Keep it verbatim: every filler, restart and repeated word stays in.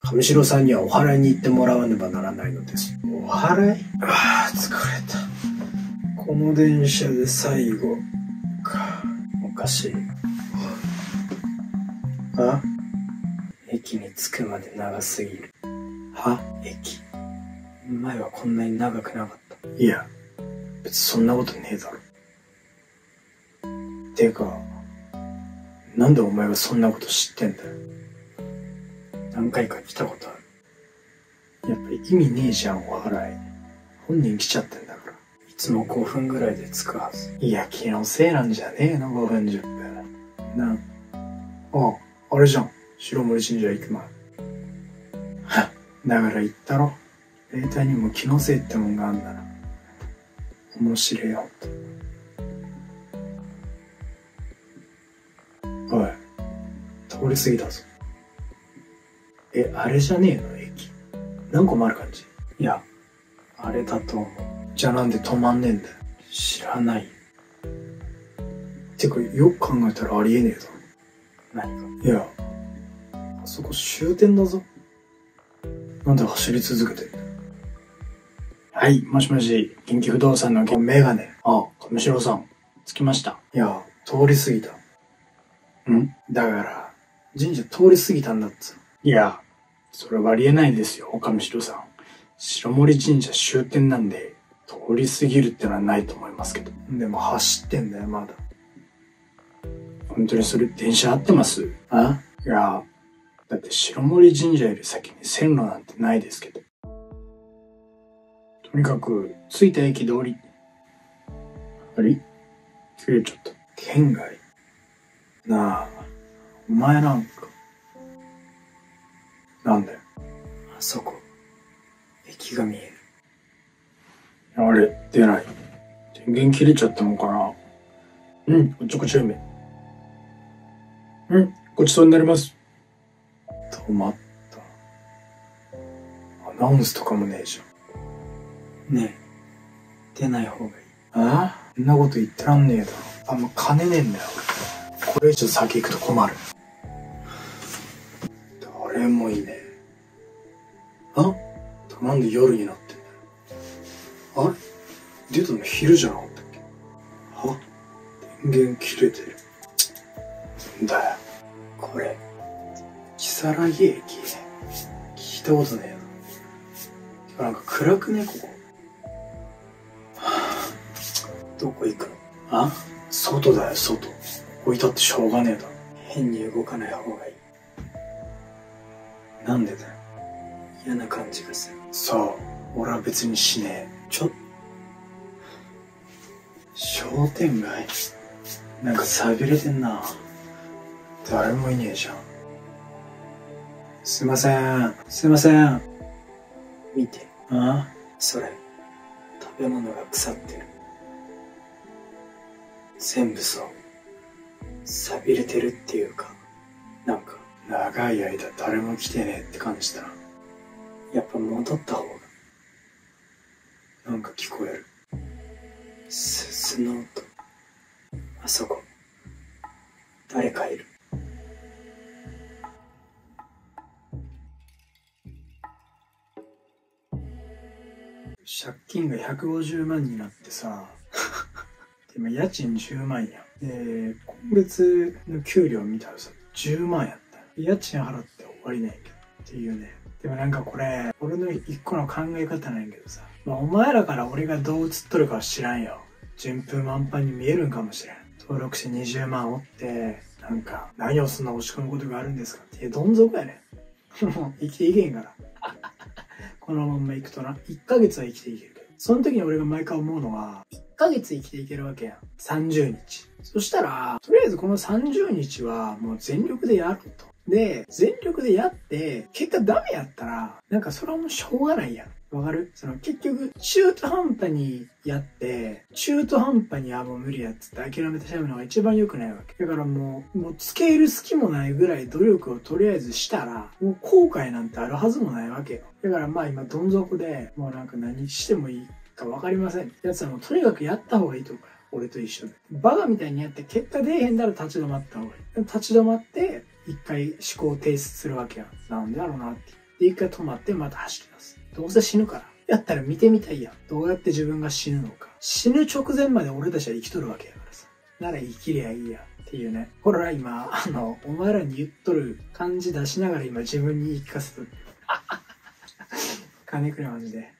上白さんにはお祓いに行ってもらわねばならないのです。お祓い？ああ、疲れた。この電車で最後か。おかしい。あ？駅に着くまで長すぎる。は？駅。前はこんなに長くなかった。いや、別にそんなことねえだろ。てか、なんでお前がそんなこと知ってんだよ。何回か来たことある。やっぱり意味ねえじゃん、お祓い。本人来ちゃってんだから。いつもごふんぐらいで着くはず。いや、気のせいなんじゃねえの、ごふんじゅっぷん。な、あ、あれじゃん。白森神社行く前。はっ、だから言ったろ。霊体にも気のせいってもんがあんだな。面白いよ、ほんと。おい、通り過ぎたぞ。え、あれじゃねえの、駅。何個もある感じ？いや、あれだと思う。じゃあなんで止まんねえんだよ。知らない。てか、よく考えたらありえねえぞ。何が？いや、あそこ終点だぞ。なんで走り続けてんだよ。はい、もしもし、近畿不動産のメガネ。あ、上白さん、着きました。いや、通り過ぎた。ん？だから、神社通り過ぎたんだっつう。いや、それはありえないですよ、上白さん。白森神社終点なんで、通り過ぎるってのはないと思いますけど。でも走ってんだよ、まだ。本当にそれ電車合ってます？あ？いや、だって白森神社より先に線路なんてないですけど。とにかく、着いた駅で降り、あれ？切れちゃった。県外？なあ、お前なんか。なんだよ。あそこ、駅が見える。あれ、出ない。電源切れちゃったのかな。うん、おっちょこちょいめ。うん、ごちそうになります。止まった。アナウンスとかもねえじゃん。ねえ、出ない方がいい。ああ？そんなこと言ってらんねえだろ。あんま金ねえんだよ、俺。これ以上先行くと困る。誰もいねえ。あ？なんで夜になってんだよ。あれ？出たの昼じゃなかったっけ？は？電源切れてる。んだよ。これ、如月駅。聞いたことねえな。なんか暗くね、ここ。はぁ、どこ行くの？あ？外だよ、外。置いたってしょうがねえだろ。変に動かない方がいい。なんでだよ。嫌な感じがする。そう、俺は別にしねえ。ちょっ商店街なんか寂れてんな。誰もいねえじゃん。すいません、すいません。見て。あ？それ、食べ物が腐ってる。全部そう。寂れてるっていうか、なんか長い間誰も来てねえって感じだな。やっぱ戻った方が。なんか聞こえる。鈴の音。あそこ。誰かいる。借金がひゃくごじゅうまんになってさ今家賃じゅうまんや。で、今月の給料見たらさ、じゅうまんやった。家賃払って終わりないけどっていうね。でもなんかこれ、俺の一個の考え方なんやけどさ、まあお前らから俺がどう映っとるかは知らんよ。順風満帆に見えるんかもしれん。登録者にじゅうまんおって、なんか、何をそんな押し込むことがあるんですかって。いや、どん底やねん。もう生きていけんから。このまんま行くとな、いっかげつは生きていけるけど。その時に俺が毎回思うのは、いっかげつ生きていけるわけやん。さんじゅうにち。そしたら、とりあえずこのさんじゅうにちはもう全力でやると。で、全力でやって、結果ダメやったら、なんかそれはもうしょうがないやん。わかる？その結局、中途半端にやって、中途半端にあ、もう無理やっつって諦めてしまうのが一番良くないわけ。だからもう、もう付け入る隙もないぐらい努力をとりあえずしたら、もう後悔なんてあるはずもないわけよ。だからまあ今どん底で、もうなんか何してもいいかわかりません。やつはもうとにかくやった方がいいとか。俺と一緒で。バカみたいにやって結果出えへんなら立ち止まった方がいい。立ち止まって、一回思考を停止するわけやん。なんでだろうなって。 で、一回止まってまた走り出す。どうせ死ぬから。やったら見てみたいやん。どうやって自分が死ぬのか。死ぬ直前まで俺たちは生きとるわけやからさ。なら生きりゃいいやっていうね。ほら今、あの、お前らに言っとる感じ出しながら今自分に言い聞かせとる。金くれマジで。